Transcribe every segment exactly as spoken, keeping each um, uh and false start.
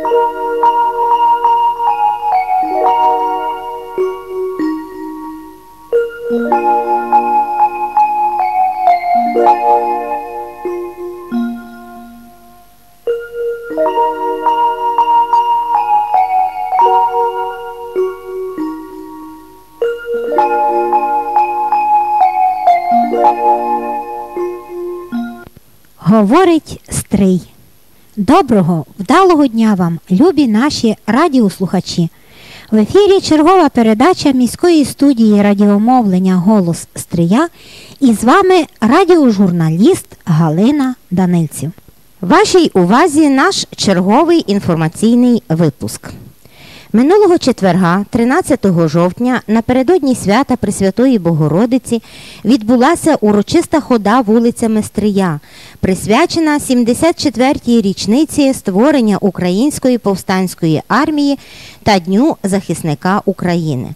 Говорить Стрий. Доброго, вдалого дня вам, любі наші радіослухачі. В ефірі чергова передача міської студії радіомовлення «Голос Стрия» і з вами радіожурналіст Галина Данильців. Вашій увазі наш черговий інформаційний випуск. Минулого четверга, тринадцятого жовтня, напередодні свята Пресвятої Богородиці, відбулася урочиста хода вулицями Стрия, присвячена сімдесят четвертій річниці створення Української повстанської армії та Дню захисника України.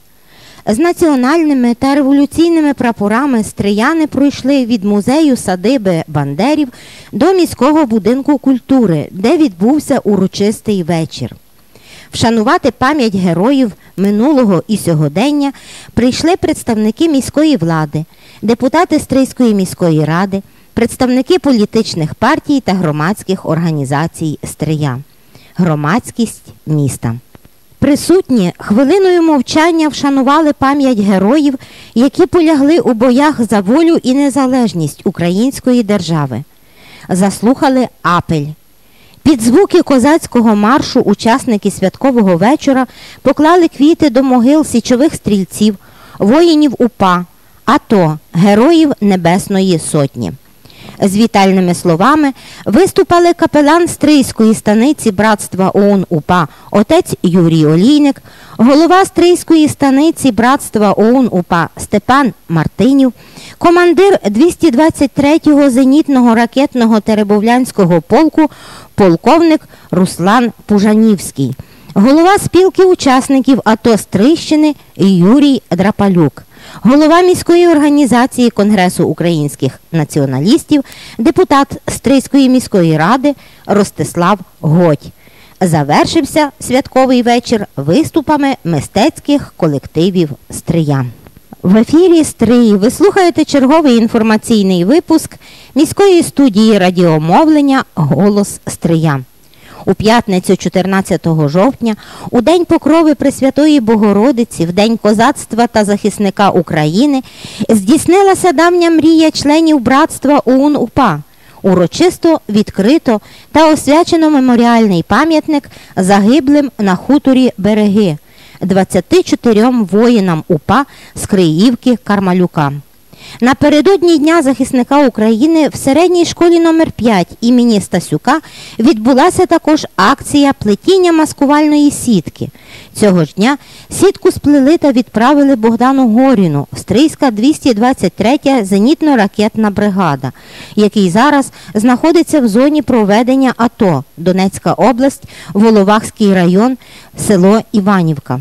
З національними та революційними прапорами стрияни пройшли від музею садиби Бандерів до міського будинку культури, де відбувся урочистий вечір. Вшанувати пам'ять героїв минулого і сьогодення прийшли представники міської влади, депутати Стрийської міської ради, представники політичних партій та громадських організацій Стрия. Громадськість міста. Присутні хвилиною мовчання вшанували пам'ять героїв, які полягли у боях за волю і незалежність української держави. Заслухали апель. Під звуки козацького маршу учасники святкового вечора поклали квіти до могил січових стрільців, воїнів УПА, АТО, героїв Небесної Сотні. З вітальними словами виступали капелан Стрийської станиці братства ОУН УПА отець Юрій Олійник, голова Стрийської станиці братства ОУН УПА Степан Мартинів, командир двісті двадцять третього зенітного ракетного Теребовлянського полку полковник Руслан Пужанівський, голова спілки учасників АТО Стрийщини Юрій Драпалюк, голова міської організації Конгресу українських націоналістів, депутат Стрийської міської ради Ростислав Годь. Завершився святковий вечір виступами мистецьких колективів Стрия. В ефірі Стрий ви слухаєте черговий інформаційний випуск міської студії радіомовлення «Голос Стрия». У п'ятницю чотирнадцятого жовтня, у День Покрови Пресвятої Богородиці, в День козацтва та захисника України, здійснилася давня мрія членів братства ОУН УПА. Урочисто, відкрито та освячено меморіальний пам'ятник загиблим на хуторі Береги двадцяти чотирьом воїнам УПА з Криївки Кармалюка. Напередодні Дня захисника України в середній школі номер п'ять імені Стасюка відбулася також акція плетіння маскувальної сітки. Цього ж дня сітку сплели та відправили Богдану Горіну, Стрийська двісті двадцять третя зенітно-ракетна бригада, який зараз знаходиться в зоні проведення АТО, Донецька область, Воловахський район, село Іванівка.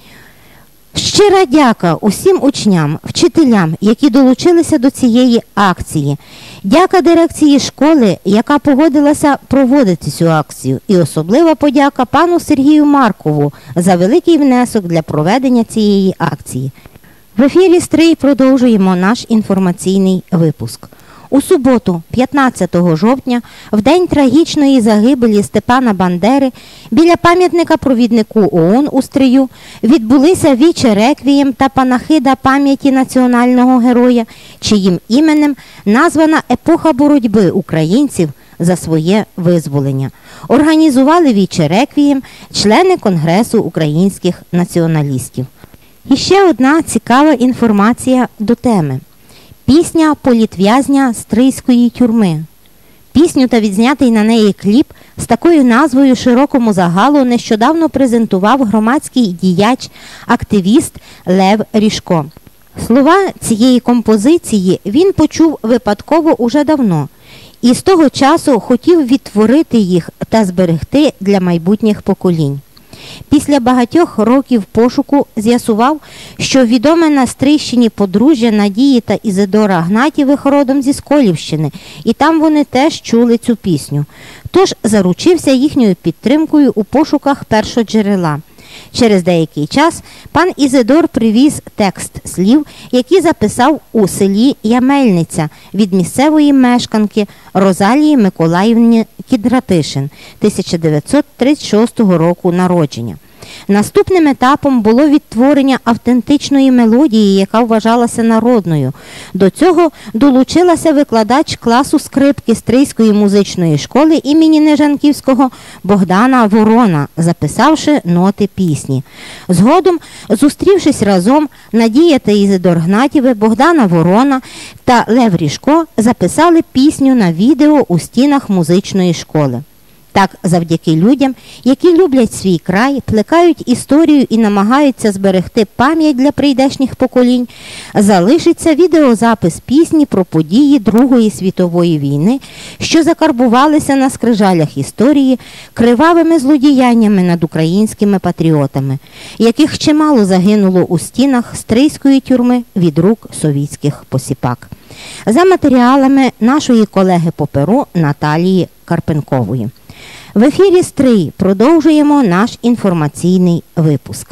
Щира дяка усім учням, вчителям, які долучилися до цієї акції. Дяка дирекції школи, яка погодилася проводити цю акцію. І особлива подяка пану Сергію Маркову за великий внесок для проведення цієї акції. В ефірі Стрий продовжуємо наш інформаційний випуск. У суботу, п'ятнадцятого жовтня, в день трагічної загибелі Степана Бандери, біля пам'ятника провіднику ОУН у Стрию відбулися віче-реквієм та панахида пам'яті національного героя, чиїм іменем названа епоха боротьби українців за своє визволення. Організували віче-реквієм члени Конгресу українських націоналістів. І ще одна цікава інформація до теми. Пісня політв'язня Стрийської тюрми. Пісню та відзнятий на неї кліп з такою назвою широкому загалу нещодавно презентував громадський діяч, активіст Лев Ріжко. Слова цієї композиції він почув випадково уже давно і з того часу хотів відтворити їх та зберегти для майбутніх поколінь. Після багатьох років пошуку з'ясував, що відоме на Стрийщині подружжя Надії та Ізидора Гнатєвих родом зі Сколівщини, і там вони теж чули цю пісню. Тож заручився їхньою підтримкою у пошуках першоджерела. Через деякий час пан Ізидор привіз текст слів, які записав у селі Ямельниця від місцевої мешканки Розалії Миколаївни Кідратишин тисяча дев'ятсот тридцять шостого року народження. Наступним етапом було відтворення автентичної мелодії, яка вважалася народною. До цього долучилася викладач класу скрипки Стрийської музичної школи імені Нежанківського Богдана Ворона, записавши ноти пісні. Згодом, зустрівшись разом, Надія та Ізидор Гнатєви, Богдана Ворона та Лев Ріжко записали пісню на відео у стінах музичної школи. Так, завдяки людям, які люблять свій край, плекають історію і намагаються зберегти пам'ять для прийдешніх поколінь, залишиться відеозапис пісні про події Другої світової війни, що закарбувалися на скрижалях історії кривавими злодіяннями над українськими патріотами, яких чимало загинуло у стінах Стрийської тюрми від рук совітських посіпак. За матеріалами нашої колеги по перу Наталії Карпенкової. В ефірі «Стрий» продовжуємо наш інформаційний випуск.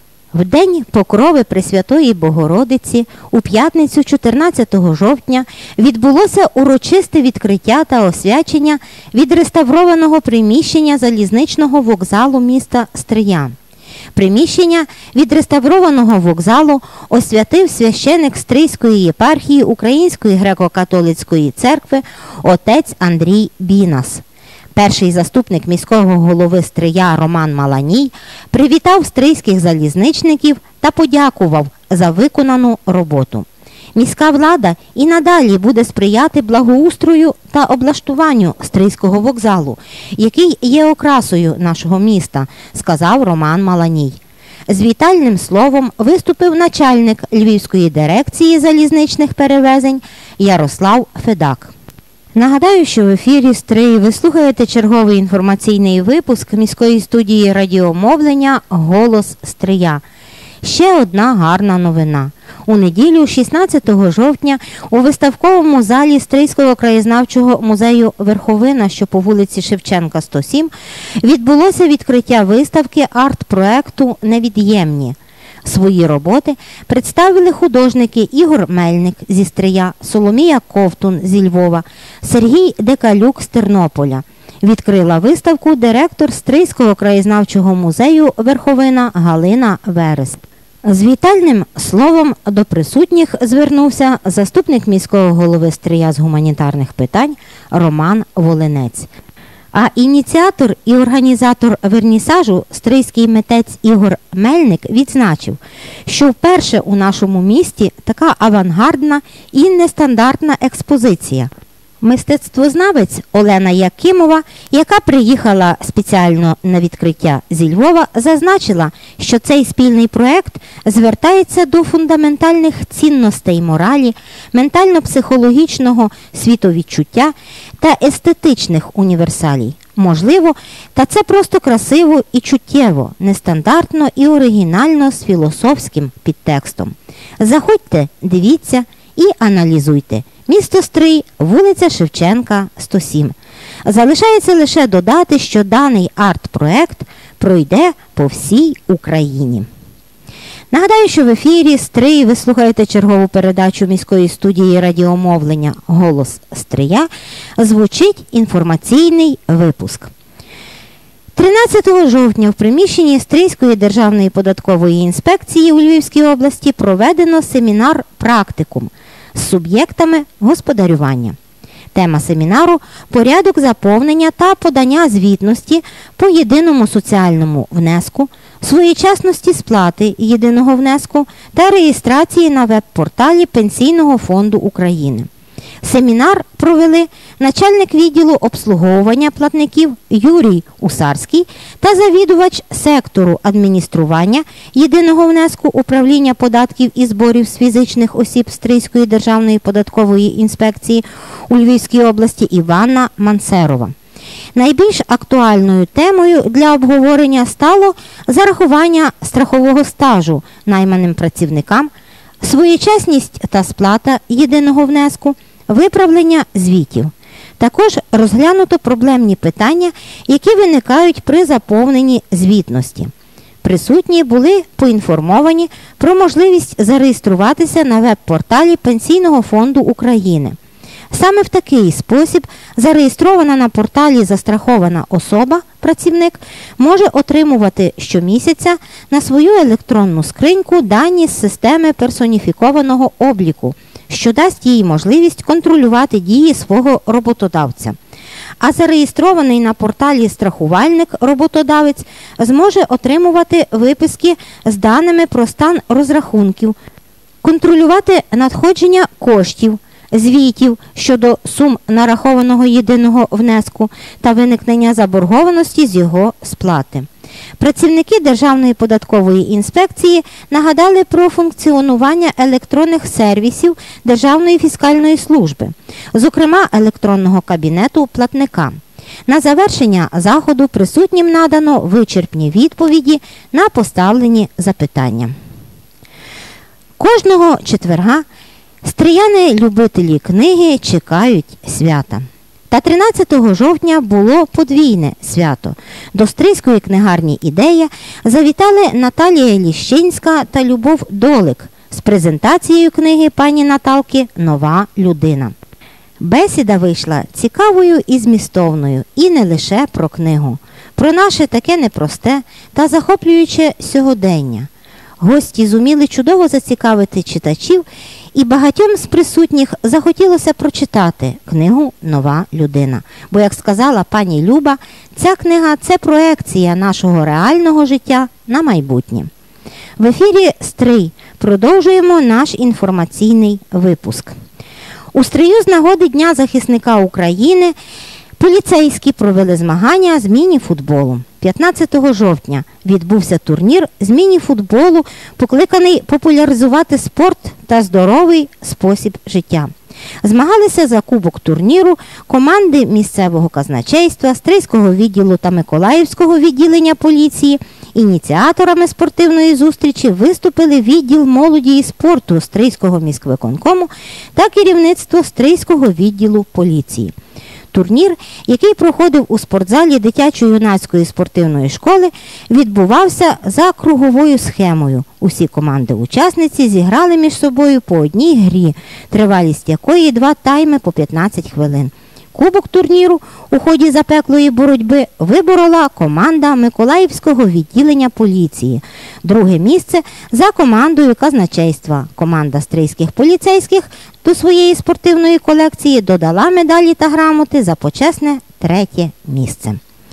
В день Покрови Пресвятої Богородиці у п'ятницю чотирнадцятого жовтня відбулося урочисте відкриття та освячення відреставрованого приміщення залізничного вокзалу міста Стрия. Приміщення відреставрованого вокзалу освятив священик Стрийської єпархії Української греко-католицької церкви отець Андрій Бінас. Перший заступник міського голови Стрия Роман Маланій привітав стрийських залізничників та подякував за виконану роботу. Міська влада і надалі буде сприяти благоустрою та облаштуванню Стрийського вокзалу, який є окрасою нашого міста, сказав Роман Маланій. З вітальним словом виступив начальник Львівської дирекції залізничних перевезень Ярослав Федак. Нагадаю, що в ефірі «Стрий» ви слухаєте черговий інформаційний випуск міської студії радіомовлення «Голос Стрия». Ще одна гарна новина. У неділю, шістнадцятого жовтня, у виставковому залі Стрийського краєзнавчого музею «Верховина», що по вулиці Шевченка, сто сім, відбулося відкриття виставки арт-проекту «Невід'ємні». Свої роботи представили художники Ігор Мельник зі Стрия, Соломія Ковтун зі Львова, Сергій Декалюк з Тернополя. Відкрила виставку директор Стрийського краєзнавчого музею «Верховина» Галина Верест. З вітальним словом до присутніх звернувся заступник міського голови Стрия з гуманітарних питань Роман Волинець. А ініціатор і організатор вернісажу, стрийський митець Ігор Мельник, відзначив, що вперше у нашому місті така авангардна і нестандартна експозиція. Мистецтвознавець Олена Якимова, яка приїхала спеціально на відкриття зі Львова, зазначила, що цей спільний проєкт звертається до фундаментальних цінностей моралі, ментально-психологічного світовідчуття та естетичних універсалій. Можливо, та це просто красиво і чуттєво, нестандартно і оригінально з філософським підтекстом. Заходьте, дивіться і аналізуйте. Місто Стрий, вулиця Шевченка, сто сім. Залишається лише додати, що даний арт-проект пройде по всій Україні. Нагадаю, що в ефірі «Стрий» ви слухаєте чергову передачу міської студії радіомовлення «Голос Стрия». Звучить інформаційний випуск. тринадцятого жовтня в приміщенні Стрийської державної податкової інспекції у Львівській області проведено семінар-практикум з суб'єктами господарювання. Тема семінару – порядок заповнення та подання звітності по єдиному соціальному внеску, своєчасності сплати єдиного внеску та реєстрації на веб-порталі Пенсійного фонду України. Семінар провели начальник відділу обслуговування платників Юрій Усарський та завідувач сектору адміністрування єдиного внеску управління податків і зборів з фізичних осіб Стрийської державної податкової інспекції у Львівській області Іванна Мансерова. Найбільш актуальною темою для обговорення стало зарахування страхового стажу найманим працівникам, своєчасність та сплата єдиного внеску, виправлення звітів. Також розглянуто проблемні питання, які виникають при заповненні звітності. Присутні були поінформовані про можливість зареєструватися на веб-порталі Пенсійного фонду України. Саме в такий спосіб зареєстрована на порталі застрахована особа, працівник, може отримувати щомісяця на свою електронну скриньку дані з системи персоніфікованого обліку, що дасть їй можливість контролювати дії свого роботодавця. А зареєстрований на порталі страхувальник-роботодавець зможе отримувати виписки з даними про стан розрахунків, контролювати надходження коштів, звітів щодо сум нарахованого єдиного внеску та виникнення заборгованості з його сплати. Працівники Державної податкової інспекції нагадали про функціонування електронних сервісів Державної фіскальної служби, зокрема електронного кабінету платника. На завершення заходу присутнім надано вичерпні відповіді на поставлені запитання. Кожного четверга стрияни-любителі книги чекають свята. Та тринадцятого жовтня було подвійне свято. До Стрийської книгарні «Ідея» завітали Наталія Ліщинська та Любов Долик з презентацією книги пані Наталки «Нова людина». Бесіда вийшла цікавою і змістовною, і не лише про книгу, про наше таке непросте та захоплююче сьогодення. Гості зуміли чудово зацікавити читачів, і багатьом з присутніх захотілося прочитати книгу «Нова людина». Бо, як сказала пані Люба, ця книга – це проекція нашого реального життя на майбутнє. В ефірі «Стрий» продовжуємо наш інформаційний випуск. У Стрию з нагоди Дня захисника України поліцейські провели змагання з міні-футболу. п'ятнадцятого жовтня відбувся турнір з міні-футболу, покликаний популяризувати спорт та здоровий спосіб життя. Змагалися за кубок турніру команди місцевого казначейства, Стрийського відділу та Миколаївського відділення поліції. Ініціаторами спортивної зустрічі виступили відділ молоді і спорту Стрийського міськвиконкому та керівництво Стрийського відділу поліції. Турнір, який проходив у спортзалі дитячо-юнацької спортивної школи, відбувався за круговою схемою. Усі команди-учасниці зіграли між собою по одній грі, тривалість якої два тайми по п'ятнадцять хвилин. Кубок турніру у ході запеклої боротьби виборола команда Миколаївського відділення поліції. Друге місце за командою казначейства. Команда стрийських поліцейських до своєї спортивної колекції додала медалі та грамоти за почесне третє місце.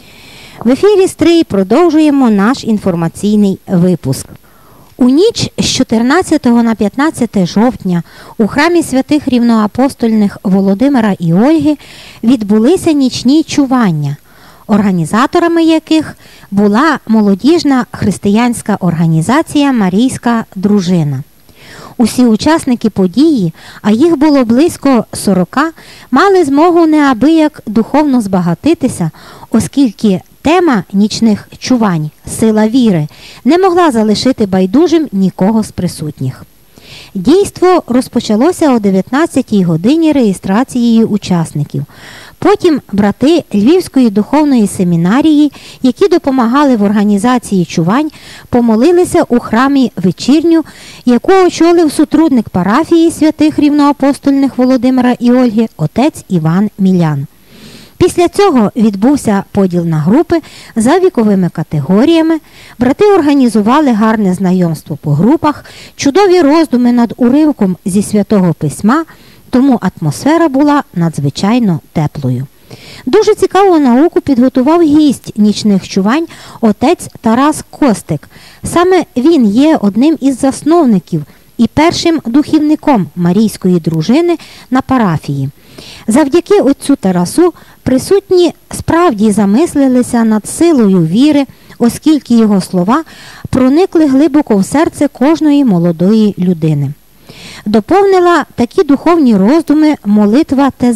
В ефірі «Стрий» продовжуємо наш інформаційний випуск. У ніч з чотирнадцятого на п'ятнадцяте жовтня у храмі святих рівноапостольних Володимира і Ольги відбулися нічні чування, організаторами яких була молодіжна християнська організація «Марійська дружина». Усі учасники події, а їх було близько сорока, мали змогу неабияк духовно збагатитися, оскільки тема нічних чувань «Сила віри» не могла залишити байдужим нікого з присутніх. Дійство розпочалося о дев'ятнадцятій годині реєстрацією учасників. Потім брати Львівської духовної семінарії, які допомагали в організації чувань, помолилися у храмі вечірню, яку очолив сотрудник парафії святих рівноапостольних Володимира і Ольги отець Іван Мілян. Після цього відбувся поділ на групи за віковими категоріями, брати організували гарне знайомство по групах, чудові роздуми над уривком зі Святого Письма, тому атмосфера була надзвичайно теплою. Дуже цікаву науку підготував гість нічних чувань отець Тарас Костик. Саме він є одним із засновників і першим духівником Марійської дружини на парафії. Завдяки отцю Тарасу присутні справді замислилися над силою віри, оскільки його слова проникли глибоко в серце кожної молодої людини. Доповнила такі духовні роздуми молитва ТЗ,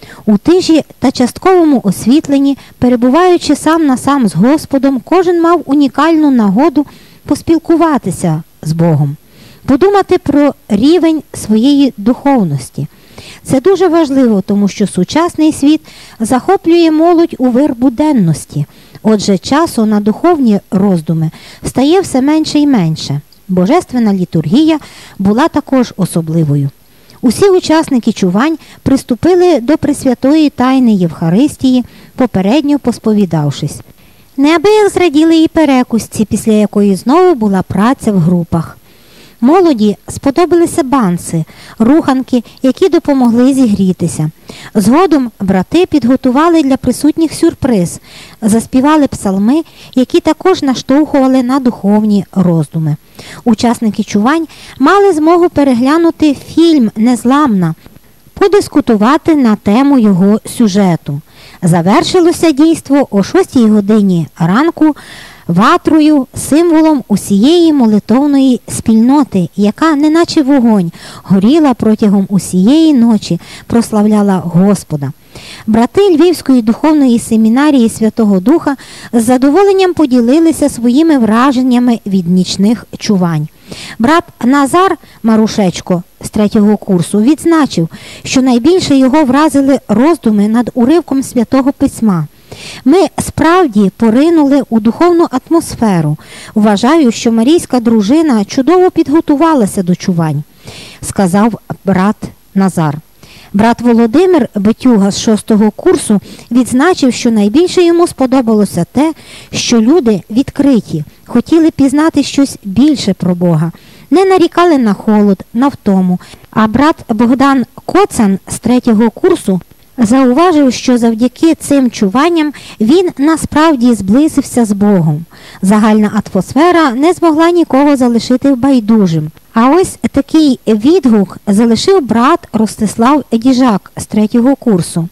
У тиші та частковому освітленні, перебуваючи сам на сам з Господом, кожен мав унікальну нагоду поспілкуватися з Богом, подумати про рівень своєї духовності. Це дуже важливо, тому що сучасний світ захоплює молодь у вир буденності. Отже, часу на духовні роздуми стає все менше і менше. Божественна літургія була також особливою. Усі учасники чувань приступили до Пресвятої Тайни Євхаристії, попередньо посповідавшись. Неабияк зраділи і перекусці, після якої знову була праця в групах. Молоді сподобалися банси, руханки, які допомогли зігрітися. Згодом брати підготували для присутніх сюрприз, заспівали псалми, які також наштовхували на духовні роздуми. Учасники чувань мали змогу переглянути фільм «Незламна», подискутувати на тему його сюжету. Завершилося дійство о шостій годині ранку ватрою, символом усієї молитовної спільноти, яка, неначе вогонь, горіла протягом усієї ночі, прославляла Господа. Брати Львівської духовної семінарії Святого Духа з задоволенням поділилися своїми враженнями від нічних чувань. Брат Назар Марушечко з третього курсу відзначив, що найбільше його вразили роздуми над уривком Святого Письма. Ми справді поринули у духовну атмосферу. Вважаю, що марійська дружина чудово підготувалася до чувань, сказав брат Назар. Брат Володимир Бетюга з шостого курсу відзначив, що найбільше йому сподобалося те, що люди відкриті, хотіли пізнати щось більше про Бога, не нарікали на холод, на втому. А брат Богдан Коцан з третього курсу зауважив, що завдяки цим чуванням він насправді зблизився з Богом. Загальна атмосфера не змогла нікого залишити байдужим. А ось такий відгук залишив брат Ростислав Діжак з третього курсу.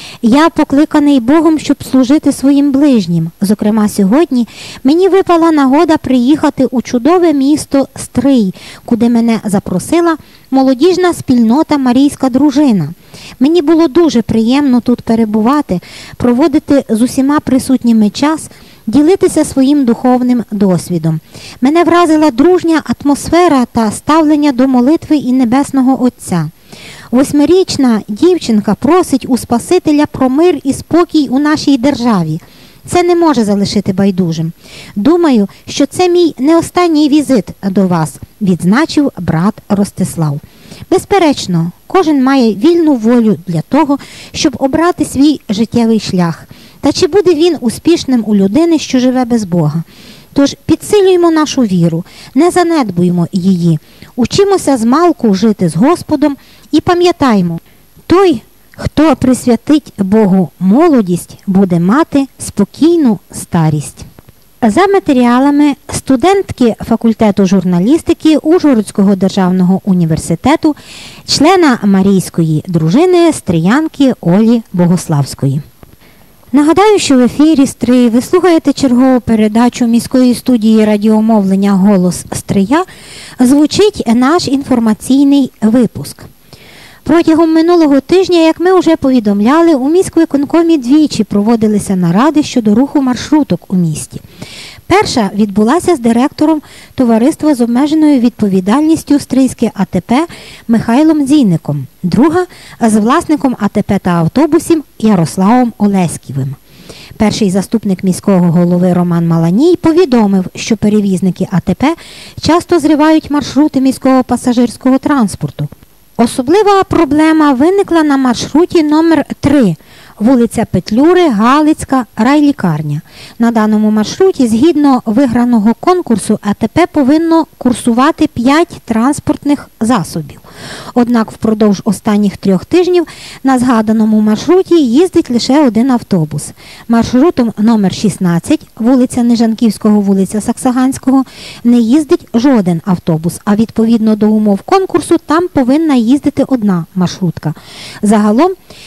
«Я покликаний Богом, щоб служити своїм ближнім. Зокрема, сьогодні мені випала нагода приїхати у чудове місто Стрий, куди мене запросила молодіжна спільнота «Марійська дружина». Мені було дуже приємно тут перебувати, проводити з усіма присутніми час, ділитися своїм духовним досвідом. Мене вразила дружня атмосфера та ставлення до молитви і Небесного Отця. Восьмирічна дівчинка просить у Спасителя про мир і спокій у нашій державі. Це не може залишити байдужим. Думаю, що це мій не останній візит до вас», – відзначив брат Ростислав. Безперечно, кожен має вільну волю для того, щоб обрати свій життєвий шлях. Та чи буде він успішним у людини, що живе без Бога? Тож підсилюємо нашу віру, не занедбуємо її, учимося змалку жити з Господом і пам'ятаймо, той, хто присвятить Богу молодість, буде мати спокійну старість. За матеріалами студентки факультету журналістики Ужгородського державного університету, члена Марійської дружини Стріянки Олі Богославської. Нагадаю, що в ефірі Стрий ви слухаєте чергову передачу міської студії радіомовлення «Голос Стрия». Звучить наш інформаційний випуск. Протягом минулого тижня, як ми вже повідомляли, у міськвиконкомі двічі проводилися наради щодо руху маршруток у місті. Перша відбулася з директором товариства з обмеженою відповідальністю «Стрийське АТП» Михайлом Зійником, друга – з власником АТП та автобусів Ярославом Олеськівим. Перший заступник міського голови Роман Маланій повідомив, що перевізники АТП часто зривають маршрути міського пасажирського транспорту. Особлива проблема виникла на маршруті номер три, вулиця Петлюри, Галицька, райлікарня. На даному маршруті, згідно виграного конкурсу, АТП повинно курсувати п'ять транспортних засобів. Однак впродовж останніх трьох тижнів на згаданому маршруті їздить лише один автобус. Маршрутом номер шістнадцять, вулиця Нижанківського, вулиця Саксаганського, не їздить жоден автобус, а відповідно до умов конкурсу там повинна їздити одна маршрутка. Загалом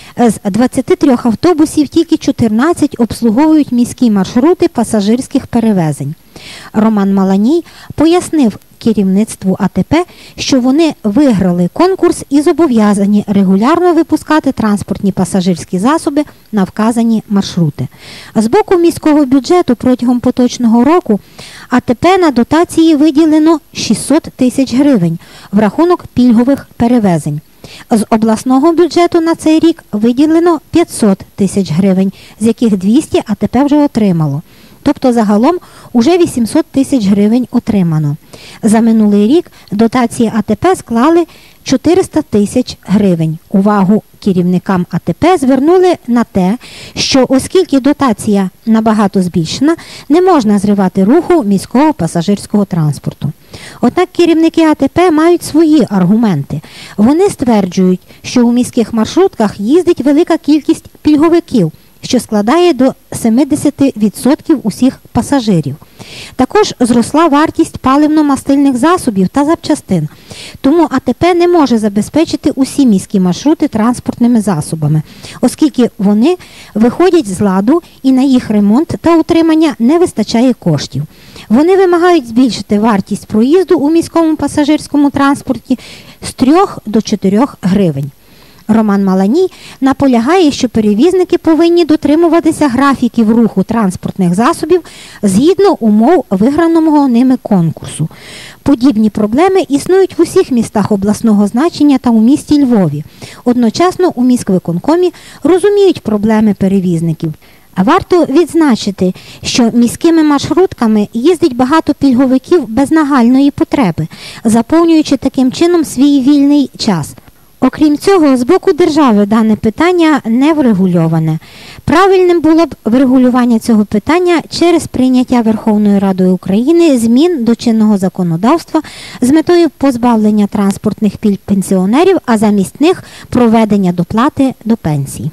З двадцяти трьох автобусів тільки чотирнадцять обслуговують міські маршрути пасажирських перевезень. Роман Маланій пояснив керівництву А Те Пе, що вони виграли конкурс і зобов'язані регулярно випускати транспортні пасажирські засоби на вказані маршрути. З боку міського бюджету протягом поточного року А Те Пе на дотації виділено шістсот тисяч гривень в рахунок пільгових перевезень. З обласного бюджету на цей рік виділено п'ятсот тисяч гривень, з яких двісті А Те Пе вже отримало. Тобто загалом уже вісімсот тисяч гривень отримано. За минулий рік дотації А Те Пе склали чотириста тисяч гривень. Увагу керівникам А Те Пе звернули на те, що оскільки дотація набагато збільшена, не можна зривати руху міського пасажирського транспорту. Однак керівники А Те Пе мають свої аргументи. Вони стверджують, що у міських маршрутках їздить велика кількість пільговиків, що складає до сімдесят відсотків усіх пасажирів. Також зросла вартість паливно-мастильних засобів та запчастин, тому А Те Пе не може забезпечити усі міські маршрути транспортними засобами, оскільки вони виходять з ладу і на їх ремонт та утримання не вистачає коштів. Вони вимагають збільшити вартість проїзду у міському пасажирському транспорті з трьох до чотирьох гривень. Роман Маланій наполягає, що перевізники повинні дотримуватися графіків руху транспортних засобів згідно умов виграного ними конкурсу. Подібні проблеми існують в усіх містах обласного значення та у місті Львові. Одночасно у міськвиконкомі розуміють проблеми перевізників. Варто відзначити, що міськими маршрутками їздить багато пільговиків без нагальної потреби, заповнюючи таким чином свій вільний час. Окрім цього, з боку держави дане питання не врегульоване. Правильним було б врегулювання цього питання через прийняття Верховною Радою України змін до чинного законодавства з метою позбавлення транспортних пільг пенсіонерів, а замість них проведення доплати до пенсій.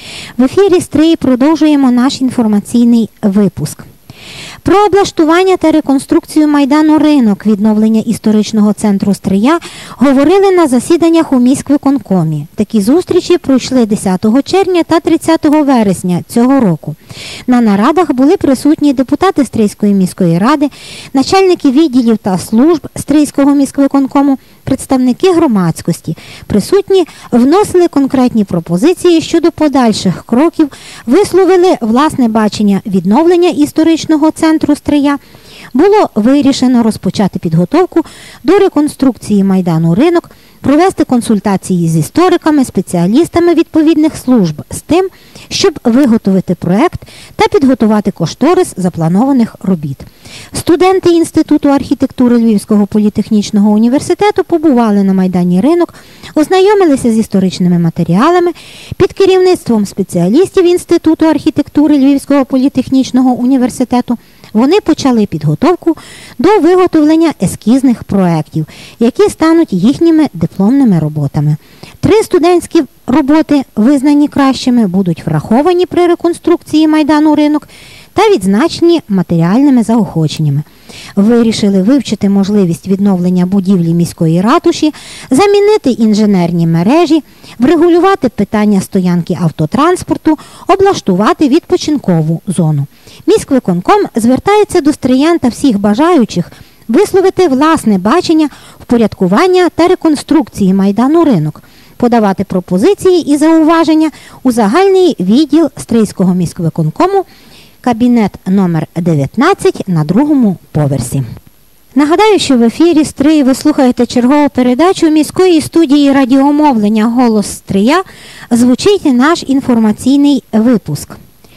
В ефірі «Стрий» продовжуємо наш інформаційний випуск. Про облаштування та реконструкцію Майдану Ринок, відновлення історичного центру Стрия говорили на засіданнях у міськвиконкомі. Такі зустрічі пройшли десятого червня та тридцятого вересня цього року. На нарадах були присутні депутати Стрийської міської ради, начальники відділів та служб Стрийського міськвиконкому, представники громадськості. Присутні вносили конкретні пропозиції щодо подальших кроків, висловили власне бачення відновлення історичного центру Стрия. Було вирішено розпочати підготовку до реконструкції Майдану Ринок, провести консультації з істориками, спеціалістами відповідних служб з тим, щоб виготовити проект та підготувати кошторис запланованих робіт. Студенти Інституту архітектури Львівського політехнічного університету побували на Майдані Ринок, ознайомилися з історичними матеріалами. Під керівництвом спеціалістів Інституту архітектури Львівського політехнічного університету вони почали підготовку до виготовлення ескізних проєктів, які стануть їхніми дипломними роботами. Три студентські роботи, визнані кращими, будуть враховані при реконструкції Майдану Ринок та відзначені матеріальними заохоченнями. Вирішили вивчити можливість відновлення будівлі міської ратуші, замінити інженерні мережі, врегулювати питання стоянки автотранспорту, облаштувати відпочинкову зону. Міськвиконком звертається до стриян та всіх бажаючих висловити власне бачення впорядкування та реконструкції Майдану Ринок, подавати пропозиції і зауваження у загальний відділ Стрийського міськвиконкому, кабінет номер дев'ятнадцять на другому поверсі. Нагадаю, що в ефірі «Стрий» ви слухаєте чергову передачу міської студії радіомовлення «Голос Стрия». Звучить наш інформаційний випуск.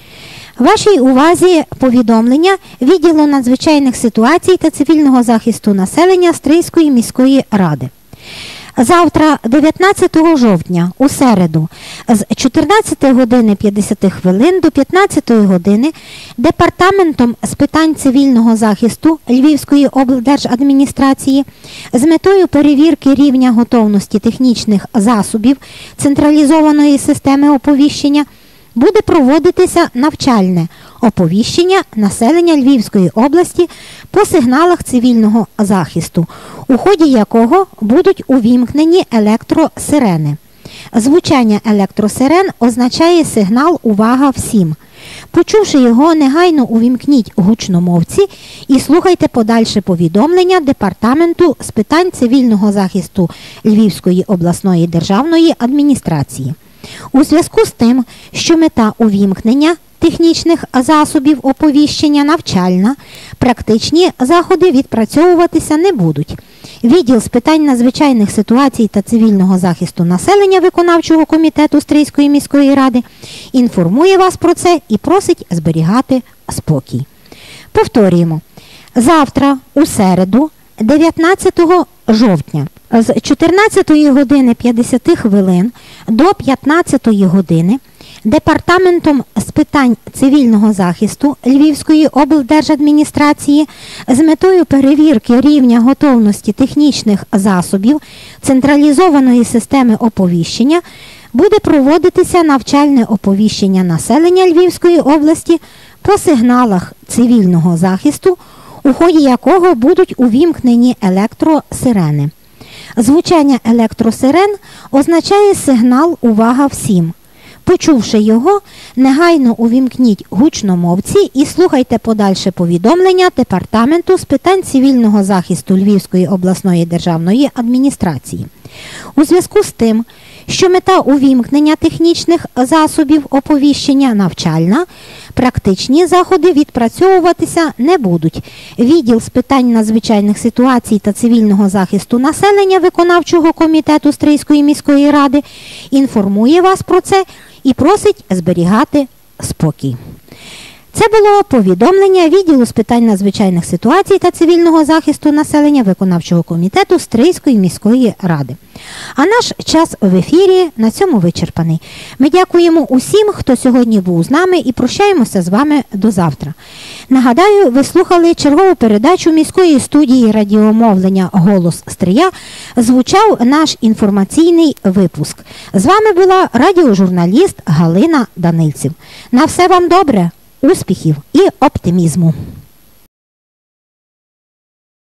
Вашій увазі повідомлення відділу надзвичайних ситуацій та цивільного захисту населення Стрийської міської ради. Завтра, дев'ятнадцятого жовтня, у середу, з чотирнадцятої години п'ятдесят хвилин до п'ятнадцятої години Департаментом з питань цивільного захисту Львівської облдержадміністрації з метою перевірки рівня готовності технічних засобів централізованої системи оповіщення буде проводитися навчальне оповіщення населення Львівської області по сигналах цивільного захисту, у ході якого будуть увімкнені електросирени. Звучання електросирен означає сигнал «Увага всім!». Почувши його, негайно увімкніть гучномовці і слухайте подальше повідомлення Департаменту з питань цивільного захисту Львівської обласної державної адміністрації. У зв'язку з тим, що мета увімкнення технічних засобів оповіщення навчальна, практичні заходи відпрацьовуватися не будуть. Відділ з питань надзвичайних ситуацій та цивільного захисту населення виконавчого комітету Стрийської міської ради інформує вас про це і просить зберігати спокій. Повторюємо. Завтра, у середу, дев'ятнадцятого жовтня, з чотирнадцятої години п'ятдесят хвилин до п'ятнадцятої години Департаментом з питань цивільного захисту Львівської облдержадміністрації з метою перевірки рівня готовності технічних засобів централізованої системи оповіщення буде проводитися навчальне оповіщення населення Львівської області по сигналах цивільного захисту, у ході якого будуть увімкнені електросирени. Звучання електросирен означає сигнал «Увага всім!». Почувши його, негайно увімкніть гучномовці і слухайте подальше повідомлення Департаменту з питань цивільного захисту Львівської обласної державної адміністрації. У зв'язку з тим, що мета увімкнення технічних засобів оповіщення навчальна, практичні заходи відпрацьовуватися не будуть. Відділ з питань надзвичайних ситуацій та цивільного захисту населення виконавчого комітету Стрийської міської ради інформує вас про це і просить зберігати спокій. Це було повідомлення відділу з питань надзвичайних ситуацій та цивільного захисту населення виконавчого комітету Стрийської міської ради. А наш час в ефірі на цьому вичерпаний. Ми дякуємо усім, хто сьогодні був з нами, і прощаємося з вами до завтра. Нагадаю, ви слухали чергову передачу міської студії радіомовлення «Голос Стрия». Звучав наш інформаційний випуск. З вами була радіожурналіст Галина Данильців. На все вам добре! Успіхів і оптимізму!